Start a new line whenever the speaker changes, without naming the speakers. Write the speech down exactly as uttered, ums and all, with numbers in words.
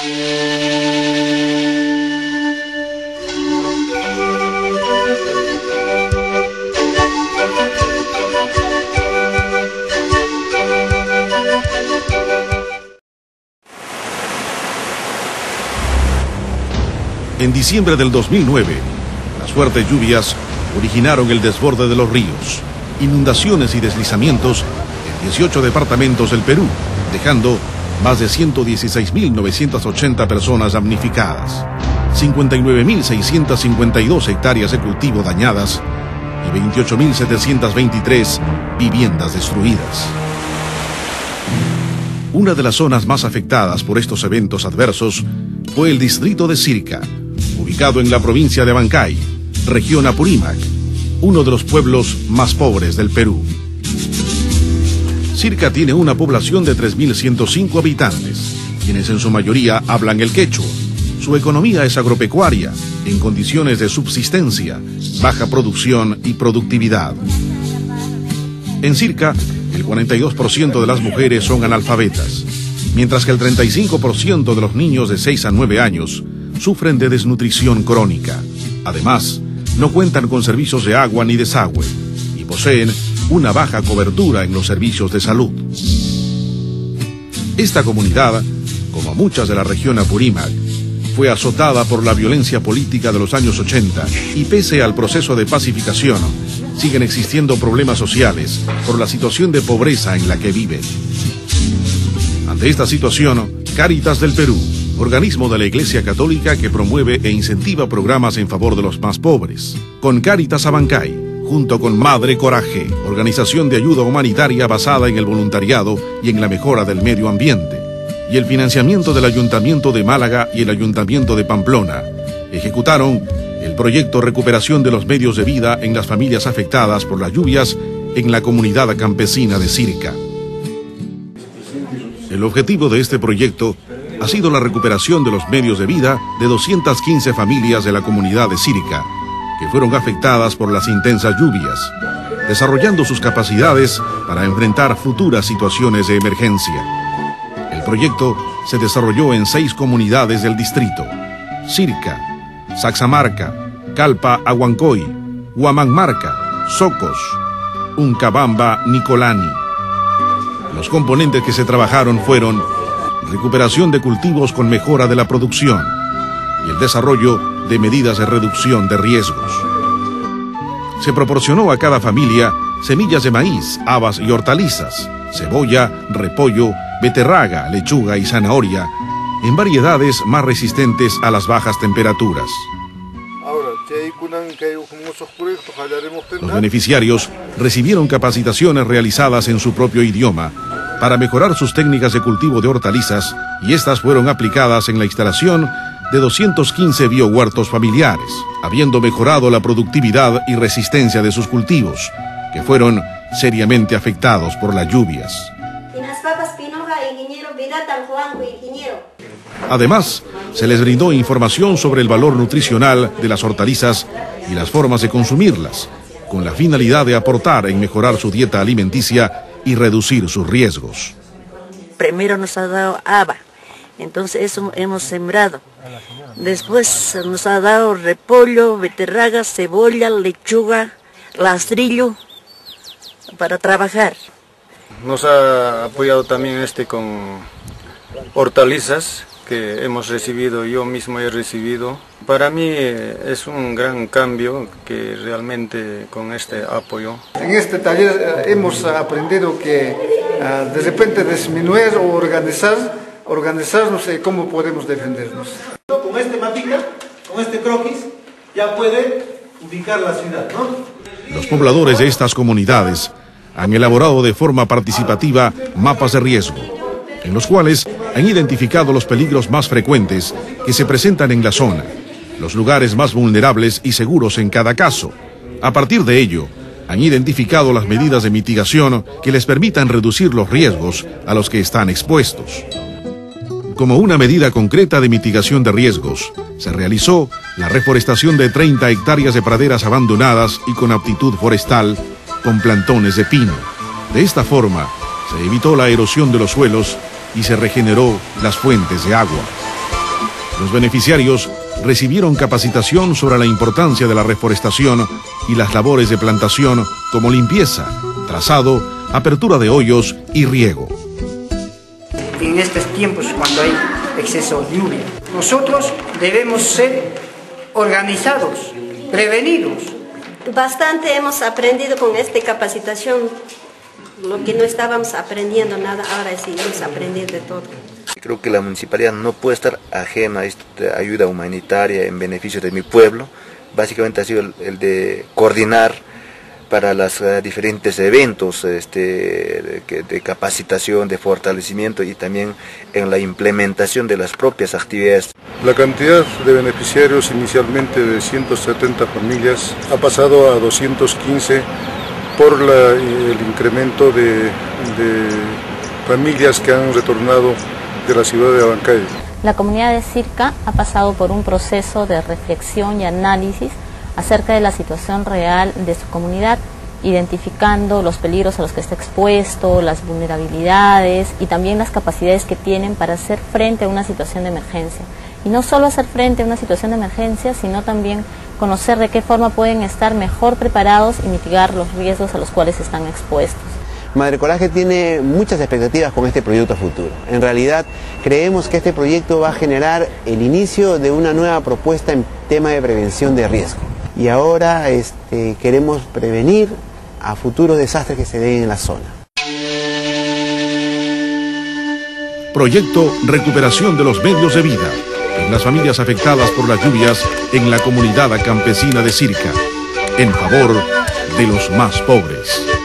En diciembre del dos mil nueve, las fuertes lluvias originaron el desborde de los ríos, inundaciones y deslizamientos en dieciocho departamentos del Perú, dejando más de ciento dieciséis mil novecientas ochenta personas damnificadas, cincuenta y nueve mil seiscientas cincuenta y dos hectáreas de cultivo dañadas y veintiocho mil setecientas veintitrés viviendas destruidas. Una de las zonas más afectadas por estos eventos adversos fue el distrito de Sirca, ubicado en la provincia de Abancay, región Apurímac, uno de los pueblos más pobres del Perú. Sirca tiene una población de tres mil ciento cinco habitantes, quienes en su mayoría hablan el quechua. Su economía es agropecuaria, en condiciones de subsistencia, baja producción y productividad. En Sirca, el cuarenta y dos por ciento de las mujeres son analfabetas, mientras que el treinta y cinco por ciento de los niños de seis a nueve años sufren de desnutrición crónica. Además, no cuentan con servicios de agua ni desagüe y poseen una baja cobertura en los servicios de salud. Esta comunidad, como muchas de la región Apurímac, fue azotada por la violencia política de los años ochenta y pese al proceso de pacificación, siguen existiendo problemas sociales por la situación de pobreza en la que viven. Ante esta situación, Cáritas del Perú, organismo de la Iglesia Católica que promueve e incentiva programas en favor de los más pobres, con Cáritas Abancay, junto con Madre Coraje, organización de ayuda humanitaria basada en el voluntariado y en la mejora del medio ambiente, y el financiamiento del Ayuntamiento de Málaga y el Ayuntamiento de Pamplona, ejecutaron el proyecto Recuperación de los Medios de Vida en las familias afectadas por las lluvias en la comunidad campesina de Sirca. El objetivo de este proyecto ha sido la recuperación de los medios de vida de doscientas quince familias de la comunidad de Sirca, que fueron afectadas por las intensas lluvias, desarrollando sus capacidades para enfrentar futuras situaciones de emergencia. El proyecto se desarrolló en seis comunidades del distrito: Sirca, Saxamarca, Calpa Aguancoy, Huamanmarca, Socos, Uncabamba, Nicolani. Los componentes que se trabajaron fueron recuperación de cultivos con mejora de la producción y el desarrollo de medidas de reducción de riesgos. Se proporcionó a cada familia semillas de maíz, habas y hortalizas, cebolla, repollo, beterraga, lechuga y zanahoria, en variedades más resistentes a las bajas temperaturas. Los beneficiarios recibieron capacitaciones realizadas en su propio idioma para mejorar sus técnicas de cultivo de hortalizas y estas fueron aplicadas en la instalación de doscientos quince biohuertos familiares, habiendo mejorado la productividad y resistencia de sus cultivos, que fueron seriamente afectados por las lluvias. Además, se les brindó información sobre el valor nutricional de las hortalizas y las formas de consumirlas, con la finalidad de aportar en mejorar su dieta alimenticia y reducir sus riesgos.
Primero nos ha dado haba, entonces eso hemos sembrado. Después nos ha dado repollo, beterraga, cebolla, lechuga, rastrillo para trabajar.
Nos ha apoyado también este con hortalizas que hemos recibido, yo mismo he recibido. Para mí es un gran cambio que realmente con este apoyo.
En este taller hemos aprendido que uh, de repente disminuir o organizar, organizarnos y cómo podemos defendernos.
Con este mapita, con este croquis, ya puede ubicar la ciudad, ¿no?
Los pobladores de estas comunidades han elaborado de forma participativa mapas de riesgo, en los cuales han identificado los peligros más frecuentes que se presentan en la zona, los lugares más vulnerables y seguros en cada caso. A partir de ello, han identificado las medidas de mitigación que les permitan reducir los riesgos a los que están expuestos. Como una medida concreta de mitigación de riesgos, se realizó la reforestación de treinta hectáreas de praderas abandonadas y con aptitud forestal con plantones de pino. De esta forma, se evitó la erosión de los suelos y se regeneró las fuentes de agua. Los beneficiarios recibieron capacitación sobre la importancia de la reforestación y las labores de plantación como limpieza, trazado, apertura de hoyos y riego.
En estos tiempos cuando hay exceso de lluvia, nosotros debemos ser organizados, prevenidos.
Bastante hemos aprendido con esta capacitación, lo que no estábamos aprendiendo nada, ahora sí hemos aprendido de todo.
Creo que la municipalidad no puede estar ajena a esta ayuda humanitaria en beneficio de mi pueblo. Básicamente ha sido el, el de coordinar para los uh, diferentes eventos este, de, de capacitación, de fortalecimiento y también en la implementación de las propias actividades.
La cantidad de beneficiarios inicialmente de ciento setenta familias ha pasado a doscientos quince por la, el incremento de, de familias que han retornado de la ciudad de Abancay.
La comunidad de Sirca ha pasado por un proceso de reflexión y análisis acerca de la situación real de su comunidad, identificando los peligros a los que está expuesto, las vulnerabilidades y también las capacidades que tienen para hacer frente a una situación de emergencia. Y no solo hacer frente a una situación de emergencia, sino también conocer de qué forma pueden estar mejor preparados y mitigar los riesgos a los cuales están expuestos.
Madre Coraje tiene muchas expectativas con este proyecto futuro. En realidad creemos que este proyecto va a generar el inicio de una nueva propuesta en tema de prevención de riesgo. Y ahora este, queremos prevenir a futuros desastres que se den en la zona.
Proyecto Recuperación de los Medios de Vida en las familias afectadas por las lluvias en la comunidad campesina de Sirca, en favor de los más pobres.